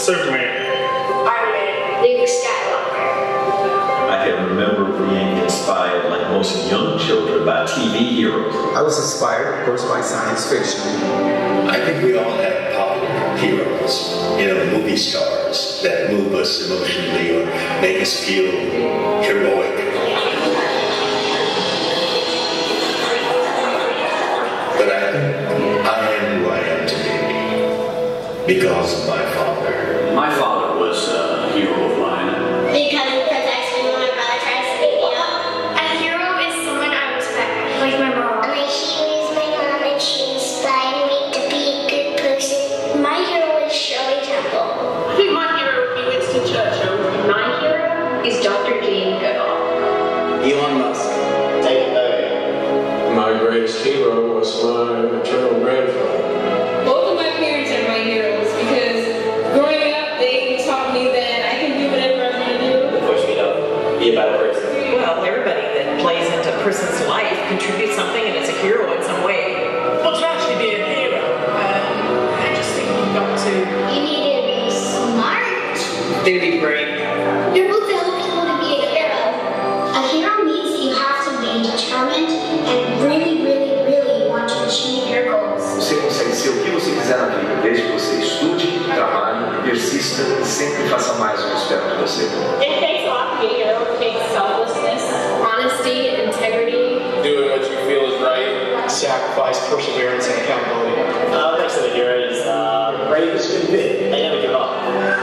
Superman. Iron Man. Luke Skywalker. I can remember being inspired, like most young children, by TV heroes. I was inspired, of course, by science fiction. I think we all have popular heroes, movie stars that move us emotionally or make us feel heroic. But I am who I am today because of my father. My father was a hero of mine. Because he protects me when my brother tries to beat me up. A hero is someone I respect, like my mom. My hero is my mom, and she inspired me to be a good person. My hero is Shirley Temple. I think my hero would be Winston Churchill. My hero is Dr. Jane Goodall. Elon Musk. Take it. My greatest hero was my maternal grandfather. Both of my parents are my heroes because growing up they taught me that I can do whatever I want to do. Of course, be a better person. Well, everybody that plays into a person's life contributes something and is a hero in some way. Well, to actually be a hero, I just think you've got to. You need to be smart. They would be brave. You're both the only people to be a hero. A hero means that you have to be determined and really, really, really want to achieve your goals. Você consegue ser o que você quiser na vida, desde que você estude, trabalhe, persista e sempre faça mais do que esperam de você. It takes a lot to be a hero. It takes selflessness, honesty, integrity. Doing what you feel is right. Sacrifice, perseverance, and accountability. Next to the hero is brave as can be. They never give up.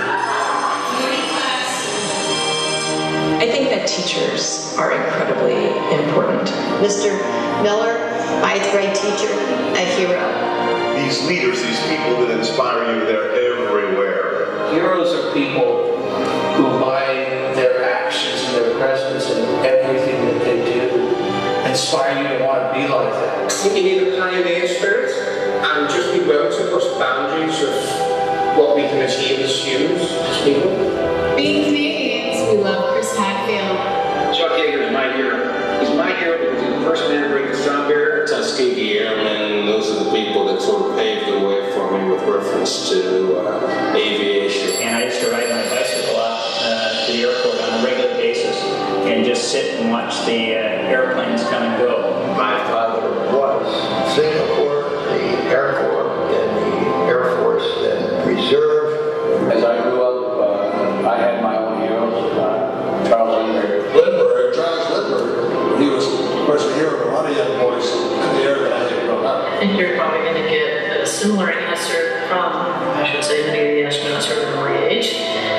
I think that teachers are incredibly important. Mr. Miller, my 8th grade teacher, a hero. These leaders, these people that inspire you, they're everywhere. Heroes are people who, by their actions and their presence and everything that they do, inspire you to want to be like that. I think you need a pioneer spirit and just be willing to push the boundaries of what we can achieve as humans, as people. Being Canadians, we love Chris Hadfield. Chuck Yeager is my hero. He's my hero because he's the first man to break the sound barrier. Tuskegee Airmen, those are the people that sort of paved the way for me with reference to aviation. And I used to ride my bicycle out to the airport on a regular basis and just sit and watch the airplanes come and go. My father was Singapore, the Air Corps, and the Air Force, and Reserve. As I grew up, I had my own heroes. Charles Lindbergh. Charles Lindbergh, he was, of course, a hero of a lot of young boys in the area that I had grown up. I think you're probably going to get a similar answer from, I should say, many of the astronauts are of my age.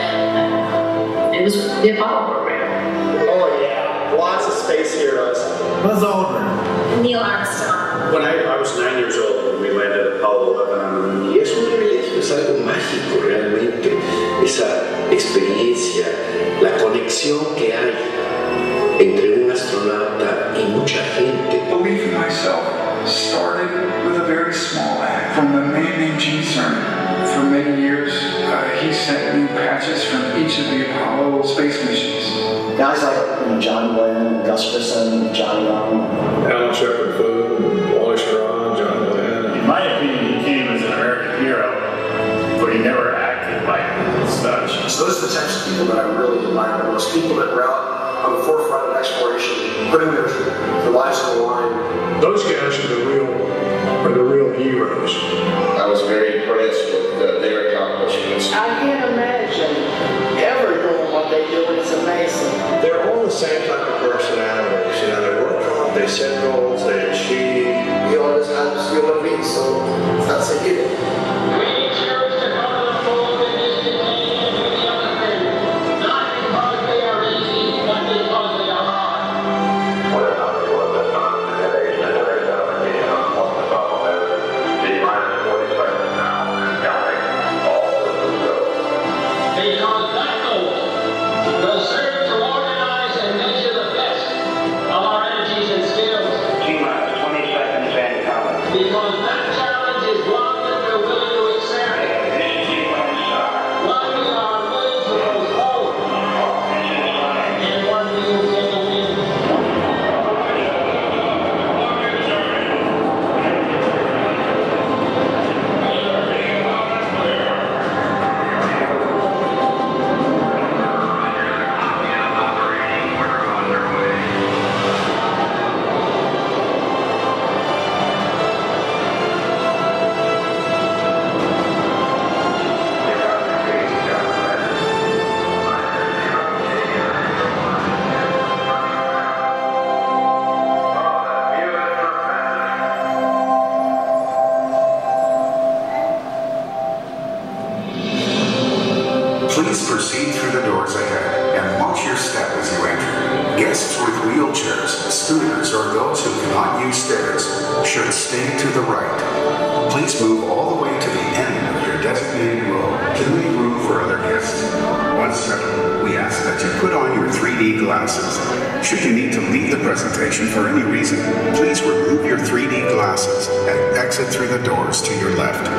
It was the Apollo program. Oh yeah, lots of space heroes. Buzz Aldrin. Neil Armstrong. When I was 9 years old when we landed at Apollo 11, Y es un privilegio, es algo mágico realmente, esa experiencia, la conexión que hay entre un astronauta y mucha gente. Belief in myself started with a very small act from a man named Gene Cernan. For many years, he sent me patches from each of the Apollo space missions. Guys like John Glenn, Gus Grissom, John Young, Alan Shepard Food, Wally Schirra, John Glenn. in my opinion, he came as an American hero, but he never acted like such. So those are the types of people that I really admire the most. People that were out on the forefront of exploration, putting their lives on the line. Those guys are the real heroes. I was very impressed with their accomplishments. I can't imagine ever doing what they do. It's amazing. They're all the same type of personalities, they work hard, they set goals, they achieve. You always have to feel a beat, so that's a given. What about the proceed through the doors ahead and watch your step as you enter. Guests with wheelchairs, scooters, or those who cannot use stairs should stay to the right. Please move all the way to the end of your designated row to make room for other guests. Once settled, we ask that you put on your 3D glasses. Should you need to leave the presentation for any reason, please remove your 3D glasses and exit through the doors to your left.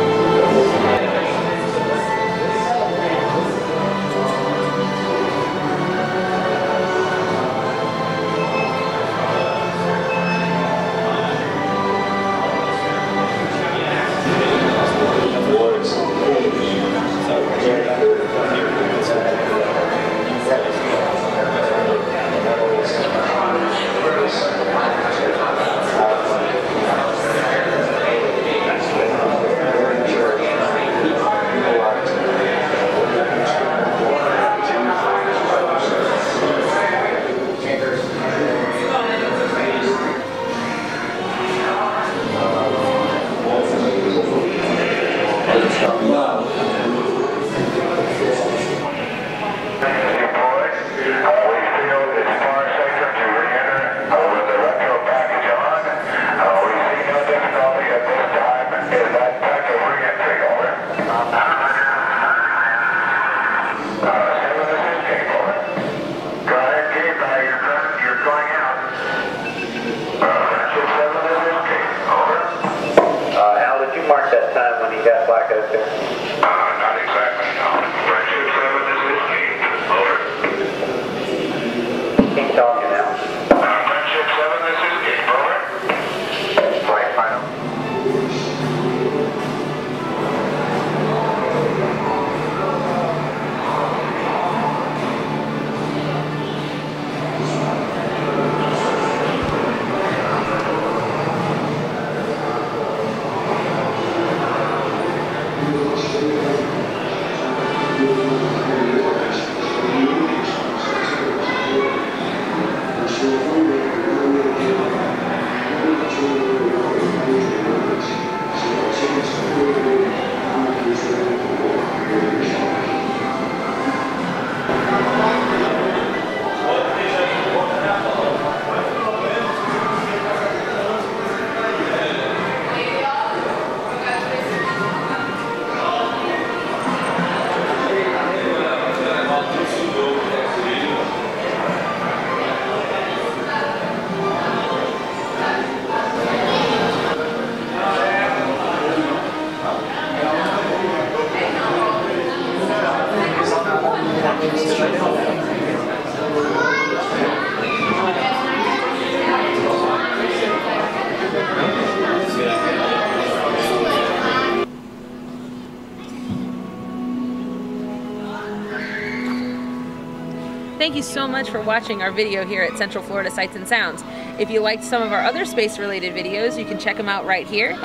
Thank you so much for watching our video here at Central Florida Sights and Sounds. If you liked some of our other space-related videos, you can check them out right here,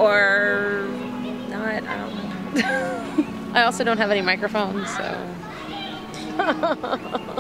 or not, I don't know. I also don't have any microphones, so...